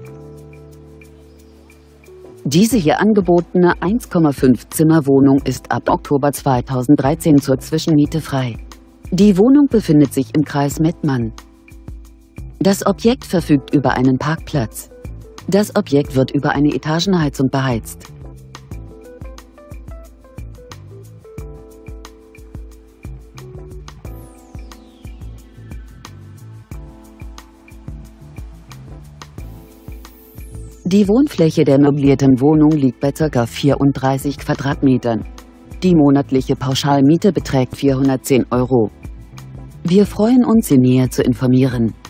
Diese hier angebotene 1,5 Zimmer-Wohnung ist ab Oktober 2013 zur Zwischenmiete frei. Die Wohnung befindet sich im Kreis Mettmann. Das Objekt verfügt über einen Parkplatz. Das Objekt wird über eine Etagenheizung beheizt. Die Wohnfläche der möblierten Wohnung liegt bei ca. 34 Quadratmetern. Die monatliche Pauschalmiete beträgt 410 €. Wir freuen uns, Sie näher zu informieren.